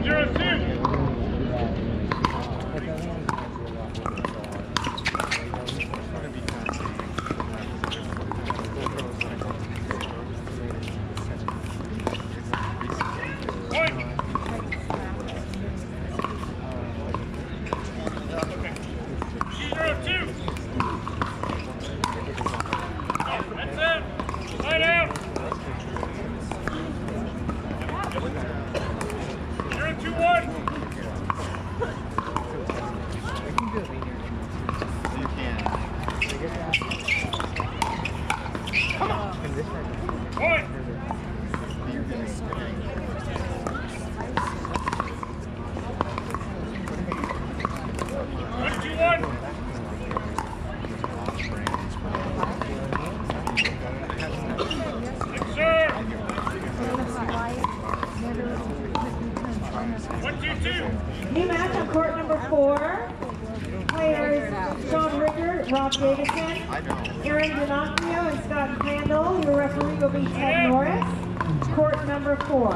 New match on court number 4. Players Sean Rickard, Rob Davison, Aaron D'Onofrio, and Scott Crandall. Your referee will be Ted Norris. Court number 4.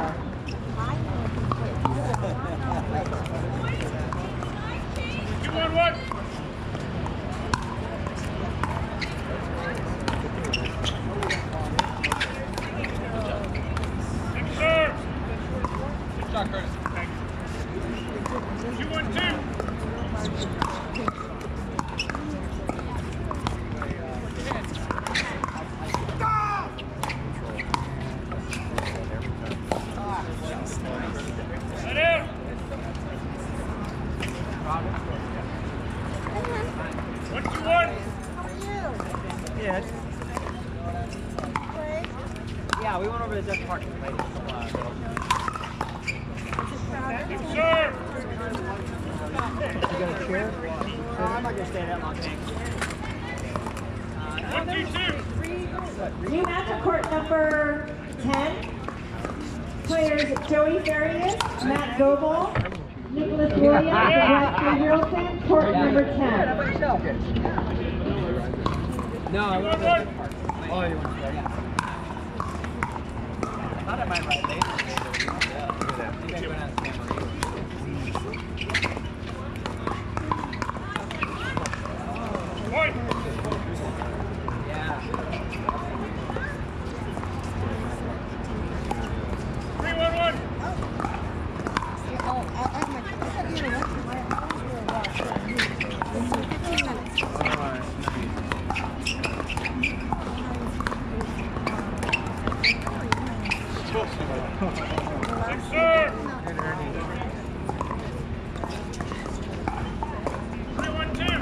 Yeah, we went over to Dutch Park. Yes, sir. You got a chair? I'm not going to stay that long, thanks. 1-2-2. New match on court number 10. Players Joey Farias, Matt Goebel, Nicholas Williams, and Rob Gabrielson. Court number 10. No, I went to Dutch Park. Oh, you went to that? Yeah. I thought I might ride later. Yeah. Maybe I go down to San Marino. Yeah. 3-1-1. Yes, sir. 3-1-2.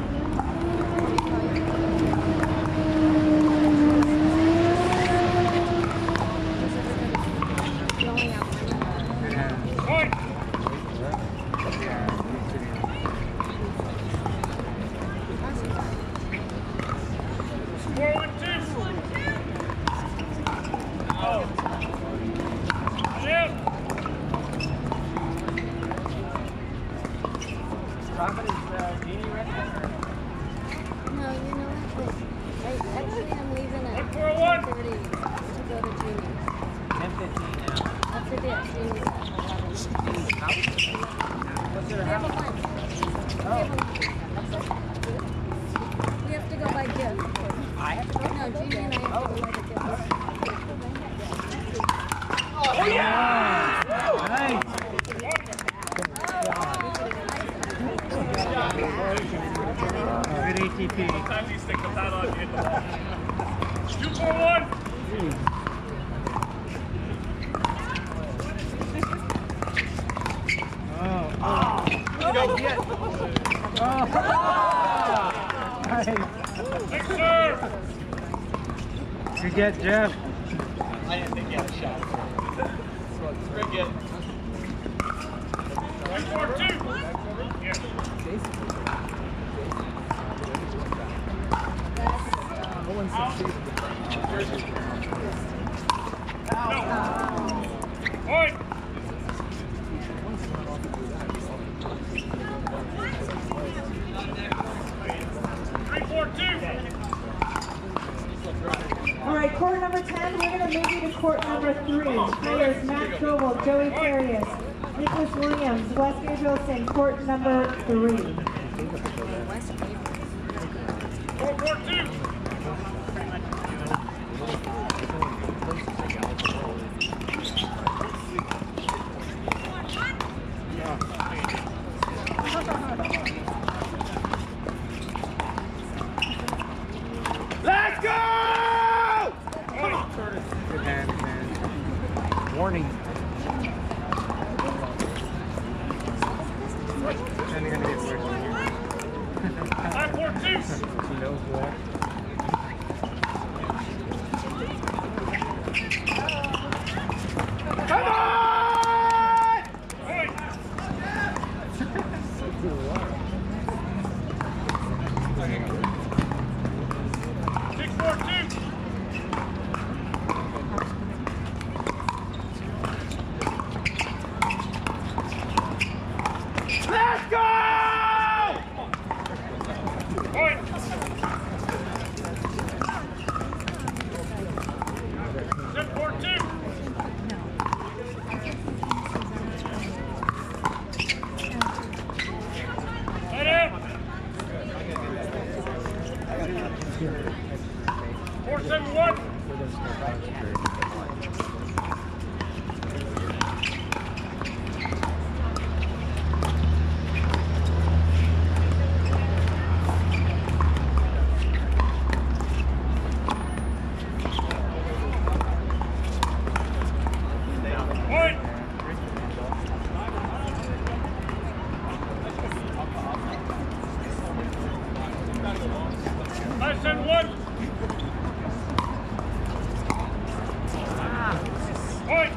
Point. 4-1-2. Oh. Yeah. Robin, is Jeannie ready? No, you know what? Actually, I'm leaving at 1-4-1. 10:30 to go to Jeannie's. 10:15 now. After this, Jeannie's at 11. House? What's their We have a house? lunch. We have to go buy gifts. I have to go. No, Jeannie and I have to go buy the gifts. Oh, yeah! Nice! Good ATP. Sometimes you stick the pad on, you hit the ball. 2-4-1. Go get. Nice. Yes, sir. Good get, Jeff. I didn't think he had a shot. Very good. 1-4-2. Yes. Point. 3-4-2. All right, court number 10, we're going to move you to court number 3. Players Matt Goebel, Joey Farias, Nicholas Williams, West Gabriel St. Court number 3. West Gabriel. 4-4-2. Let's go! Come on. Good man, good man. Warning. It's only gonna get worse. 5-4-2. He knows what. Come on! Point. 6-4-2. Let's go! Point. 7-4-2. Right out. 4-7-1. Point. 5-7-1. Point.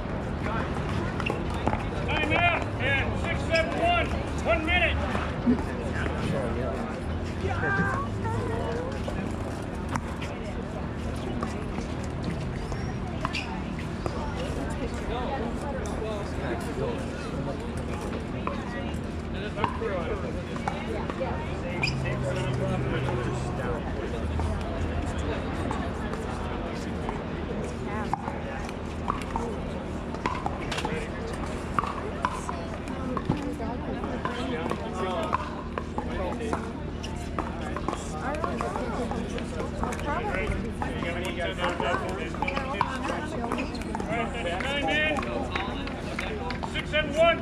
Time out at 6-7-1. 1 minute. Time in. 6-7-1.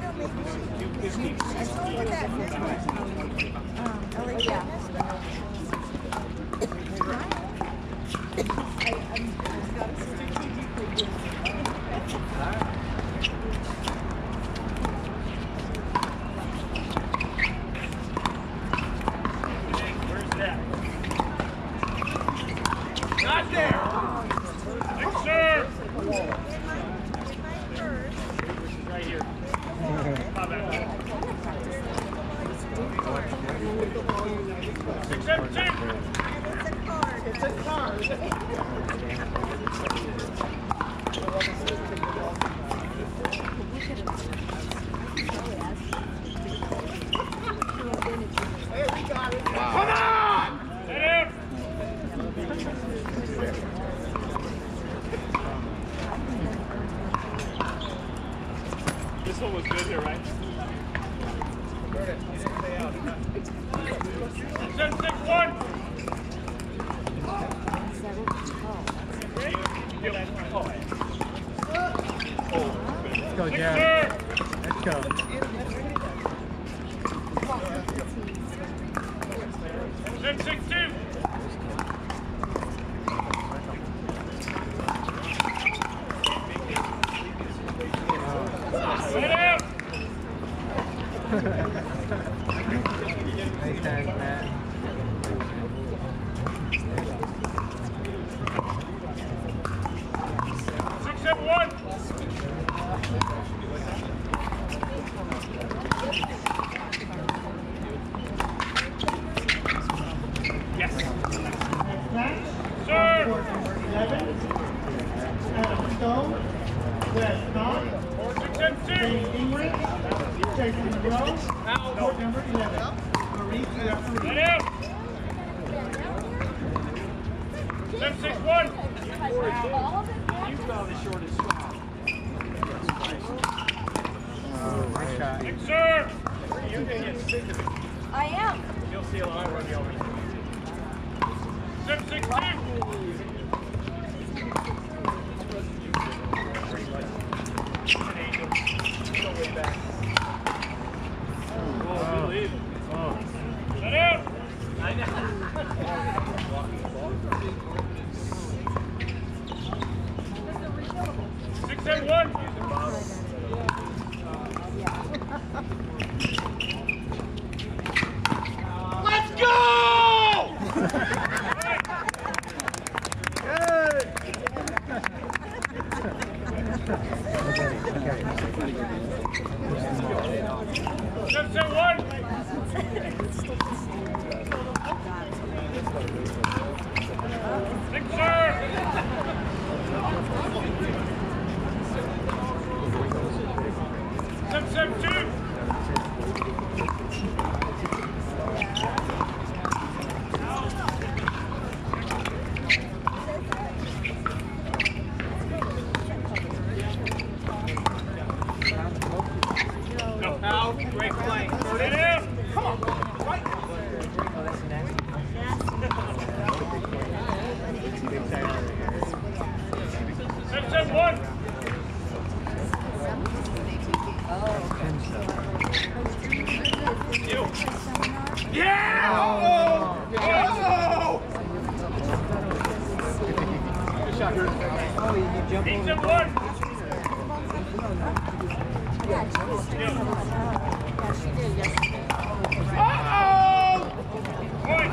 Where's that? Not there. Next serve. Right here. My bad. 6-7-2. It's a card. Hey, we got it. Come on! Head out. This one was good here, right? 7-6-1. Let's go, Next Jeff. serve. Let's go. 7-6-2. Head out. Nice hands, Matt. 6-7-1. Yes. Serve. Court number 11. Adam Stone, Wes Knott, 6-7-2. Danny Ingrid, Jason Monroe, court number 11. Marie, referee. Head out. 7-6-1. Oh. shot. Serve! I am. You'll see a lot of running over. 7-6-2. Let out! 6-7-1. Let's go! Great play. Come on. Right. Yeah! Oh! Good shot, Kurt. Oh, you jump over. 8-7-1. Yeah, she did yesterday. Uh-oh! Point.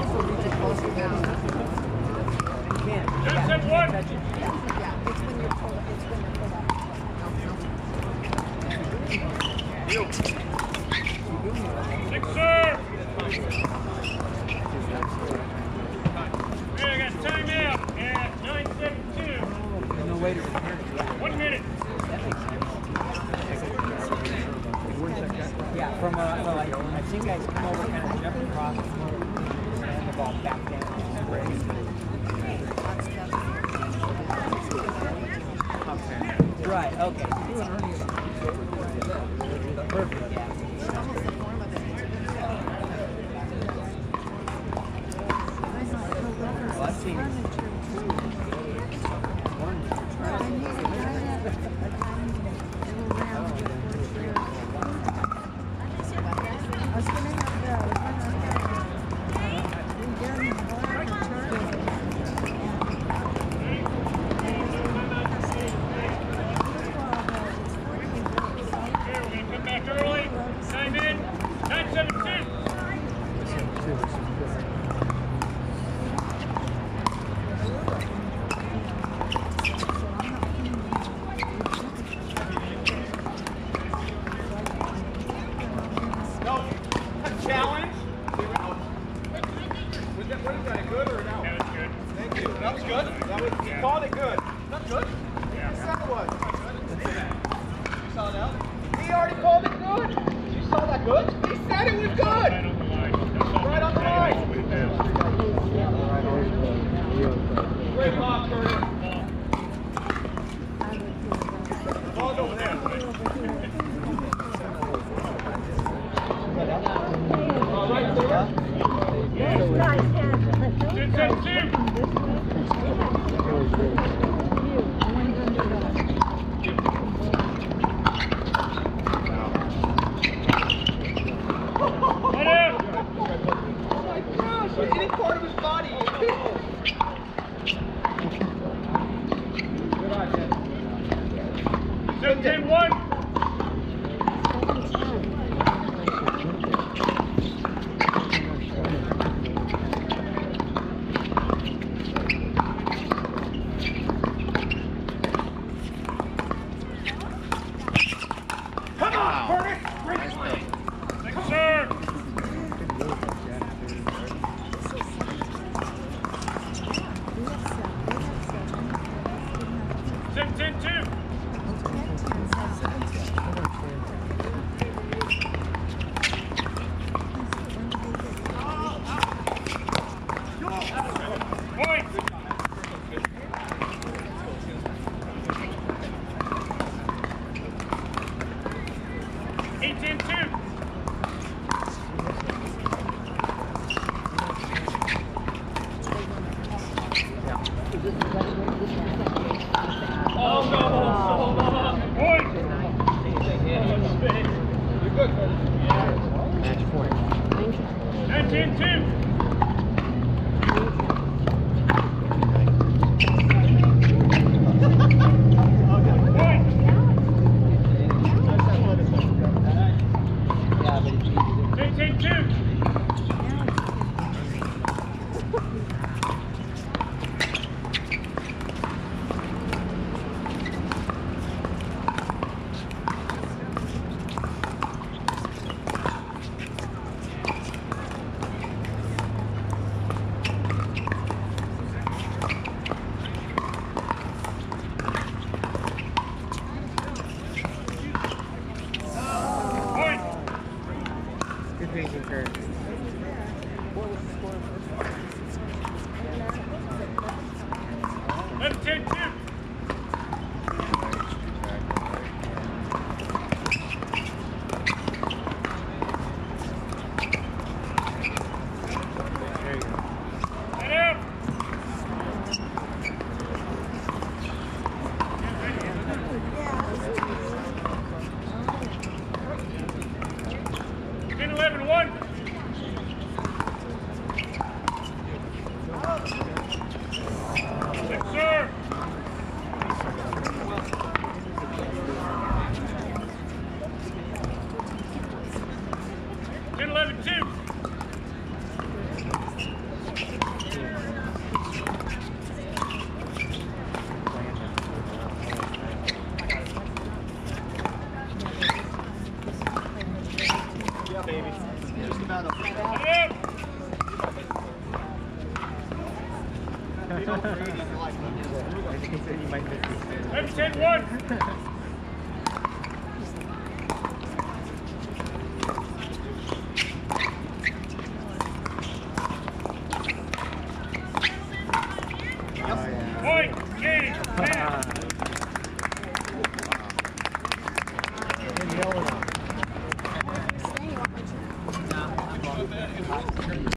10-7-1. Yeah, it's when you're pulled up. Six serve. I got timeout at 9:72. There's no way to return it. 1 minute. Yeah, from well, I've seen guys come over, kind of jump across, and the ball back down. Right. Okay. Perfect. Yeah. Well, I've seen M10-1. Point, game,